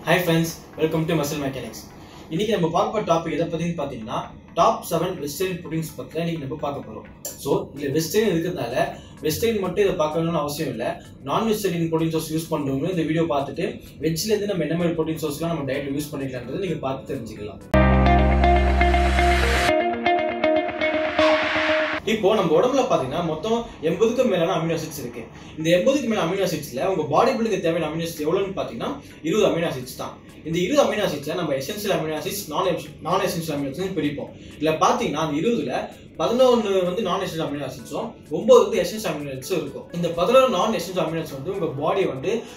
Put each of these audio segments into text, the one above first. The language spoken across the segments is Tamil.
Hi friends, welcome to Muscle Mechanics. இன்னைக்கு நம்ம பார்க்க போற டாபிக் எதை பத்தின்னு பாத்தீங்கன்னா டாப் 7 வெஜிடேரியன் புரோட்டீன்ஸ் பத்தி தான் இன்னைக்கு நம்ம பார்க்க போறோம். சோ இதுல வெஜிடேரியன் இருக்கிறதால வெஜிடேரியன் மட்டும் இதை பார்க்கணும்னு அவசியம் இல்லை. நான் வெஜிடேரியன் புரோட்டீன் சோர்ஸ் யூஸ் பண்றவங்க இந்த வீடியோ பார்த்துட்டு வெஜ்ல இருந்து நம்ம என்ன மாதிரி புரோட்டீன் சோர்ஸ்லாம் நம்ம டயட்ல யூஸ் பண்ணிக்கலாம்ன்றதை நீங்க பார்த்து தெரிஞ்சுக்கலாம். இப்போ நம்ம உடம்புல பாத்தீங்கன்னா மொத்தம் 80க்கு மேலான அமினோ ஆசிட்ஸ் இருக்கு. இந்த 80க்கு மேல அமினோ ஆசிட்ஸ்ல உங்க பாடி பில்டுக்கு தேவையான அமினோ ஆசிட்ஸ் எவ்வளவுன்னு பாத்தீங்கன்னா 20 அமினோ ஆசிட்ஸ் தான். இந்த 20 அமினோ ஆசிட்ஸ்ல நம்ம essential amino acids non essential amino acids பிரிப்போம். இதுல பாத்தீங்கன்னா அந்த 20ல 11 வந்து நான் எசென்ஷியல் அமினோ ஆசிட்ஸும் 9 வந்து எசென்ஷியல் அமினோ ஆசிட்ஸும் இருக்கும். இந்த 11 நான் எசென்ஷியல் அமினோ ஆசிட்ஸ் வந்து உங்க பாடியை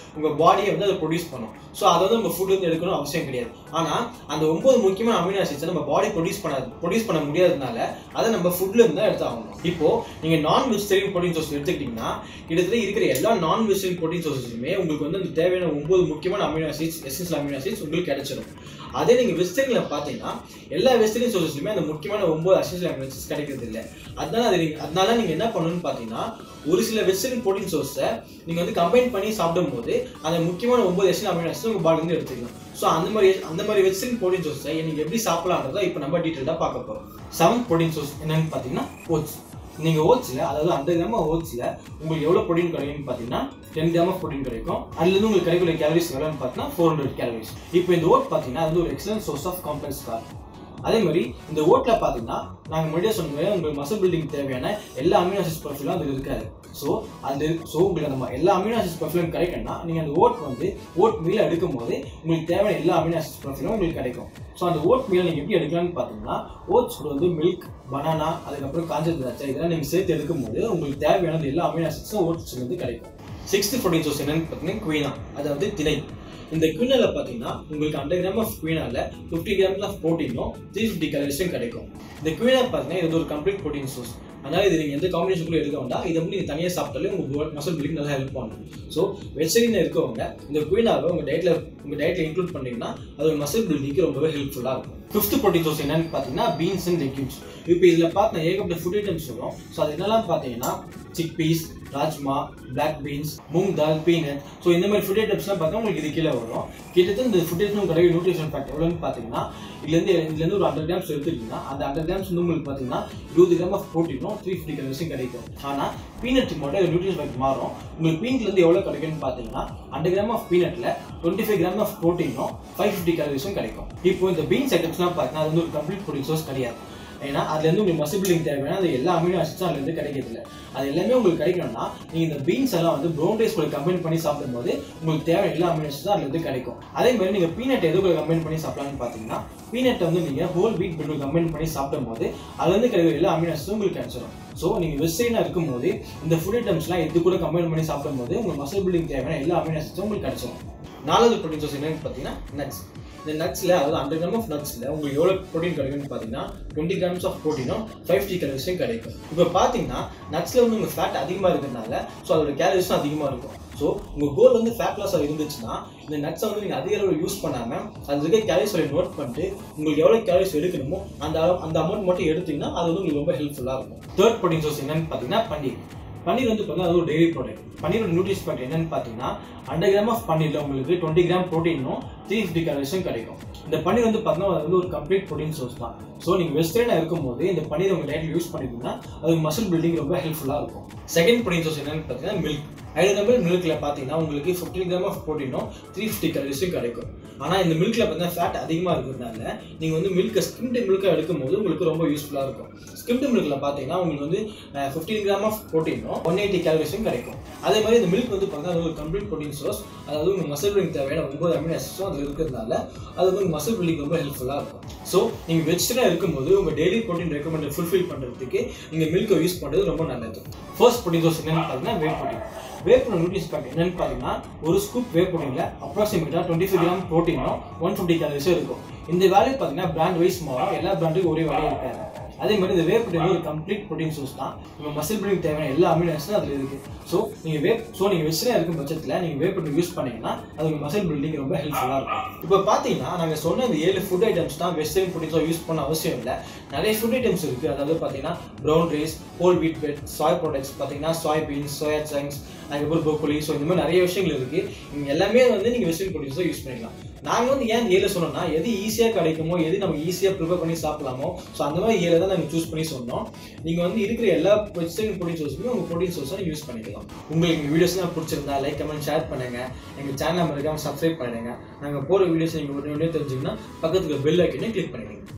வந்து அதை ப்ரொடியூஸ் பண்ணும். ஸோ அதை வந்து நம்ம ஃபுட்ல இருந்து எடுக்கணும் அவசியம் கிடையாது. ஆனா அந்த 9 முக்கியமான அமினோ ஆசிட்ஸை நம்ம பாடி ப்ரொடியூஸ் பண்ண முடியாததுனால அதை நம்ம ஃபுட்ல இருந்து தான் எடுத்தாகணும். இப்போ நீங்க நான் வெஜிடேரியன் புரோட்டீன் சோர்ஸ் எடுத்துக்கிட்டீங்கன்னா கிட்டத்தட்ட இருக்கிற எல்லா நான் வெஜிடேரியன் புரோட்டீன் சோர்ஸஸுமே உங்களுக்கு வந்து அந்த தேவையான 9 முக்கியமான amino acids essential amino acids உங்களுக்கு கிடைச்சிடும். அதே நீங்க வெஜிடேரியன்ல பாத்தீங்கன்னா எல்லா வெஜிடேரியன் சோர்ஸஸ்லயுமே அந்த முக்கியமான 9 எசென்ஷியல் அமினோ ஆசிட்ஸ் கிடைக்கிறது இல்லை. அதனால நீங்க என்ன பண்ணணும்னு பாத்தீங்கன்னா ஒரு சில வெஜிடேரியன் புரோட்டீன் சோர்ஸை நீங்க வந்து கம்பைன் பண்ணி சாப்பிடும் போது அந்த முக்கியமான 9 எசென்ஷியல் அமினோ ஆசிட்ஸ் உங்க பாடில இருந்து எடுத்துக்கலாம். ஸோ அந்த மாதிரி வெஜிடேரியன் புரோட்டீன் சோர்ஸை நீங்க எப்படி சாப்பிடலாம்ன்றதை இப்போ நம்ம டீட்டெயிலாக பார்க்க போறோம். 7 புரோட்டீன் சோர்ஸ் என்னன்னு பாத்தீங்கன்னா ஓட்ஸ். நீங்க ஓட்ஸ்ல அதாவது 100 கிராம் ஓட்ஸ்ல உங்களுக்கு எவ்வளவு புரோட்டீன் கிடைக்கும்னு பாத்தீங்கன்னா 10 கிராம் புரோட்டீன் கிடைக்கும். அதுல இருந்து உங்களுக்கு கிடைக்கிற கேலரிஸ் எவ்வளவுன்னு பாத்தீங்கன்னா 400 கேலரிஸ். இப்போ இந்த ஓட் பாத்தீங்கன்னா அது ஒரு excellent source of complex carb. அதே மாதிரி இந்த ஓட்ல பாத்தீங்கன்னா நாங்க முன்னாடியே சொன்ன மாதிரி உங்களுக்கு மசில் பில்டிங் தேவையான எல்லா அமினோ ஆசிட்ஸ் ப்ரொஃபைலும் அதுல இருக்காது. ஸோ உங்களுக்கு நம்ம எல்லா அமினோ ஆசிட்ஸ் ப்ரொஃபைலும் கிடைக்கும்னா நீங்க அந்த ஓட் மீல எடுக்கும் போது உங்களுக்கு தேவையான எல்லா அமினோ ஆசிட்ஸ் ப்ரொஃபைலும் உங்களுக்கு கிடைக்கும். ஸோ அந்த ஓட் மீல நீங்க எப்படி எடுக்கலாம்னு பாத்தீங்கன்னா ஓட்ஸ் கூட வந்து மில்க், பனானா, அதுக்கப்புறம் காஞ்ச திராட்சை இதெல்லாம் நீங்க சேர்த்து எடுக்கும் போது உங்களுக்கு தேவையான எல்லா அமினோ ஆசிட்ஸும் ஓட்ஸ்ல இருந்து கிடைக்கும். 6th புரோட்டீன் சோர்ஸ் என்னன்னு பாத்தீங்கன்னா குயினா, அதாவது திணை. இந்த குயினால பாத்தீங்கன்னா உங்களுக்கு 100 கிராம் ஆஃப் குயினால 50 கிராம் ஆஃப் புரோட்டீனும் 350 கேலரிஸும் கிடைக்கும். இந்த குயினா பாத்தீங்கன்னா இது ஒரு கம்ப்ளீட் புரோட்டீன் சோர்ஸ். அதனால இது நீங்க எந்த காம்பினேஷனுக்குள்ள எடுக்க வேண்டாம். இதை வந்து நீங்க தனியா சாப்பிட்டாலே உங்க மசில் பில்டிங் நல்லா ஹெல்ப் பண்ணும். ஸோ வெஜிடேரியன் இருக்கவங்க இந்த குயினாவை உங்க டயட்ல இன்க்ளூட் பண்ணீங்கன்னா அது மசில் பில்டிங்க்கு ரொம்பவே ஹெல்ப்ஃபுல்லா இருக்கும். 5th புரோட்டீன் சோர்ஸ் என்னன்னு பாத்தீங்கன்னா பீன்ஸ் அண்ட் லெக்யூம்ஸ். இப்போ இதுல பார்த்தா ஏகப்பட்ட ஃபுட் ஐட்டம்ஸ் வரும். ஸோ அது என்னெல்லாம் பாத்தீங்கன்னா chickpeas, rajma, black beans, moong dal, peanut. So இந்த மாதிரி ஃபுட் ஐட்டம்ஸ்லாம் பார்த்தா உங்களுக்கு இது கீழே வரும். கிட்டத்தட்ட இந்த ஃபுட் ஐட்டம் கிடைக்கிற நியூட்ரிஷன் ஃபேக்ட் எவ்வளோன்னு பார்த்தீங்கன்னா இதுலேருந்து ஒரு 100 கிராம்ஸ் எடுத்துக்கிட்டீங்கன்னா அந்த 100 கிராம்ஸ் வந்து உங்களுக்கு பார்த்தீங்கன்னா 20 கிராம் ஆஃப் ப்ரோட்டீனும் 350 கேலரிஸும் கிடைக்கும். ஆனால் பீனட்டுக்கு மட்டும் நியூட்ரிஷன் ஃபேக்ட் மாறும். உங்களுக்கு பீனட்லேருந்து எவ்வளோ கிடைக்கும்னு பார்த்தீங்கன்னா 100 கிராம் ஆஃப் பீனட்ல 25 கிராம் ஆஃப் ப்ரோட்டீனும் 550 கேலரிஸும் கிடைக்கும். இப்போ இந்த பீன்ஸ் ஐட்டம்ஸ்லாம் பார்த்தீங்கன்னா அது வந்து ஒரு கம்ப்ளீட் ப்ரோட்டீன் சோர்ஸ் கிடையாது. ஏன்னா அதுல இருந்து உங்களுக்கு மசில் பில்டிங் தேவையான அது எல்லா அமினோ ஆசிட்ஸும் அதுல இருந்து கிடைக்கிறது இல்லை. அது எல்லாமே உங்களுக்கு கிடைக்கணும்னா நீங்க இந்த பீன்ஸ் எல்லாம் வந்து ப்ரௌன் ரைஸ் கூட கம்பைன் பண்ணி சாப்பிடும் போது உங்களுக்கு தேவையான எல்லா அமினோ ஆசிட்ஸும் அதுல இருந்து கிடைக்கும். அதே மாதிரி நீங்க பீனட் எது கூட கம்பைன் பண்ணி சாப்பிடலாம்னு பாத்தீங்கன்னா பீனட் வந்து நீங்க ஹோல் வீட் பிரெட் கம்பைன் பண்ணி சாப்பிடும் போது அதுல இருந்து கிடைக்கிற எல்லா அமினோ ஆசிட்ஸும் உங்களுக்கு கிடைச்சிடும். ஸோ நீங்க வெஜிடேரியனா இருக்கும் போது இந்த ஃபுட் ஐட்டம்ஸ்லாம் எது கூட கம்பைன் பண்ணி சாப்பிடும் போது உங்களுக்கு மசில் பில்டிங் தேவையான எல்லா அமினோ ஆசிட்ஸும் உங்களுக்கு கிடைச்சிடும். 4th புரோட்டீன் சோர்ஸ் என்னன்னு பாத்தீங்கன்னா நட்ஸ். இந்த நட்ஸ்ல அதாவது 100 கிராம் ஆஃப் நட்ஸ்ல உங்களுக்கு எவ்வளவு ப்ரோட்டீன் கிடைக்கும்னு பாத்தீங்கன்னா 20 கிராம்ஸ் ஆஃப் ப்ரோட்டீனும் 550 கேலரிஸும் கிடைக்கும். இப்போ பாத்தீங்கன்னா நட்ஸ்ல வந்து உங்க ஃபேட் அதிகமா இருக்கிறதுனால ஸோ அதோட கேலரிஸும் அதிகமா இருக்கும். ஸோ உங்க கோல் வந்து ஃபேட் லாஸ் இருந்துச்சுன்னா இந்த நட்ஸை வந்து நீங்க அதிக அளவு யூஸ் பண்ணாம அது இருக்க கேலரிஸ் நோட் பண்ணிட்டு உங்களுக்கு எவ்வளவு கேலரிஸ் எடுக்கணுமோ அந்த அமௌண்ட் மட்டும் எடுத்தீங்கன்னா அது வந்து உங்களுக்கு ரொம்ப ஹெல்ப்ஃபுல்லா இருக்கும். 3rd புரோட்டீன் சோர்ஸ் என்னன்னு பாத்தீங்கன்னா பன்னீர் வந்து பார்த்தீங்கன்னா அது ஒரு டெய்ரி ப்ராடக்ட். பன்னீரோட நியூட்ரிஷன் ஃபேக்ட் என்னன்னு பார்த்தீங்கன்னா 100 கிராம் ஆஃப் பன்னீர்ல உங்களுக்கு 20 கிராம் ப்ரோட்டீனும் 350 கேலரிஸும் கிடைக்கும். இந்த பன்னீர் வந்து பார்த்தீங்கன்னா அது வந்து ஒரு கம்ப்ளீட் ப்ரோட்டீன் சோர்ஸ் தான். ஸோ நீங்க வெஜிடேரியனா இருக்கும்போது இந்த பன்னீர் உங்க டயட்ல யூஸ் பண்ணிட்டீங்கன்னா அது மசில் பில்டிங் ரொம்ப ஹெல்ப்ஃபுல்லா இருக்கும். 2nd புரோட்டீன் சோர்ஸ் என்னன்னு பார்த்தீங்கன்னா மில்க். 500 ml மில்க்ல பார்த்தீங்கன்னா உங்களுக்கு 15 கிராம் ஆஃப் ப்ரோட்டீனும் 350 கேலரிஸும் கிடைக்கும். ஆனால் இந்த மில்க்ல பார்த்தீங்கன்னா ஃபேட் அதிகமாக இருக்கிறதுனால நீங்கள் வந்து மில்கை ஸ்கிம்டு மில்காக எடுக்கும்போது உங்களுக்கு ரொம்ப யூஸ்ஃபுல்லாக இருக்கும். ஸ்கிம்டு மில்க்ல பார்த்தீங்கன்னா உங்களுக்கு வந்து 15 கிராம் ஆஃப் ப்ரோட்டீனும் 180 கேலரிஸும் கிடைக்கும். அதே மாதிரி இந்த மில்க் வந்து பார்த்தீங்கன்னா ஒரு கம்ப்ளீட் ப்ரோட்டீன் சோர்ஸ். அதாவது உங்க மசில் பில்டிங் தேவையான 9 அமினோ ஆசிட்ஸும் அது இருக்கிறதுனால அது வந்து உங்க மசில் பில்டிங் ரொம்ப ஹெல்ப்ஃபுல்லாக இருக்கும். ஸோ நீங்கள் வெஜிடேரியனா இருக்கும்போது உங்க டெய்லி ப்ரோட்டீன் ரெக்கமெண்ட் ஃபுல்ஃபில் பண்ணுறதுக்கு நீங்கள் மில்கை யூஸ் பண்ணுறது ரொம்ப நல்லது. 1st புரோட்டீன் சோர்ஸ் என்னன்னு பார்த்தீங்கன்னா whey protein. Whey protein nutrition fact என்னன்னு பார்த்தீங்கன்னா ஒரு ஸ்கூப் வே ப்ரோட்டீன்ல அப்ராக்சிமேட்டா 25 கிராம் ப்ரோட்டீனும் 150 கேலரிஸும் இருக்கும். இந்த வேல்யூ பார்த்தீங்கன்னா பிராண்ட் வைஸ் மாறும். எல்லா பிராண்டுக்கும் ஒரே வேலையும் இருக்காது. அதே மாதிரி இந்த வே ப்ரோட்டீன் ஒரு கம்ப்ளீட் ப்ரோட்டீன் சோர்ஸ் தான். உங்க மசில் பில்டிங் தேவையான எல்லா அமினோ ஆசிட்ஸும் அதுல இருக்கு. ஸோ நீங்க வெஜிடேரியனா இருக்கும் பட்சத்தில் நீங்க வே ப்ரோட்டீன் யூஸ் பண்ணீங்கன்னா அது உங்க மசில் பில்டிங் ரொம்ப ஹெல்ப்ஃபுல்லா இருக்கும். இப்போ பாத்தீங்கன்னா நாங்க சொன்ன இந்த 7 ஃபுட் ஐட்டம்ஸ் தான் வெஜிடேரியன் ப்ரோட்டீன்ஸா யூஸ் பண்ண அவசியம் இல்லை. நிறைய ஃபுட் ஐட்டம்ஸ் இருக்கு. அதாவது பாத்தீங்கன்னா brown rice, whole wheat bread, soy products பாத்தீங்கன்னா சாய் பீன்ஸ், சோயா சங்க்ஸ், அதுக்கப்புறம் ப்ரோக்கோலி. ஸோ இந்த மாதிரி நிறைய விஷயங்கள் இருக்கு. எல்லாமே வந்து நீங்க வெஜிடேரியன் ப்ரோட்டீன்ஸா யூஸ் பண்ணிக்கலாம். நாங்கள் வந்து ஏன் 7 சொன்னோம்னா எது ஈஸியாக கிடைக்குமோ எது நம்ம ஈஸியாக ப்ரிப்பேர் பண்ணி சாப்பிடலாமோ ஸோ அந்த மாதிரி 7 தான் நாங்கள் சூஸ் பண்ணி சொன்னோம். நீங்கள் வந்து இருக்கிற எல்லா வெஜிடேரியன் ப்ரோட்டீன் சோர்ஸுமே உங்கள் ப்ரோட்டீன் சோர்ஸாக யூஸ் பண்ணிக்கலாம். உங்களுக்கு எங்கள் வீடியோஸ்லாம் பிடிச்சிருந்தா லைக் கமெண்ட் ஷேர் பண்ணுங்கள். எங்கள் சேனலை மறக்காமல் சப்ஸ்கிரைப் பண்ணிடுங்க. நாங்கள் போகிற வீடியோஸ் நீங்கள் உடனே தெரிஞ்சுங்கன்னா பக்கத்துக்கு பெல் ஐக்கனே கிளிக் பண்ணிடுங்க.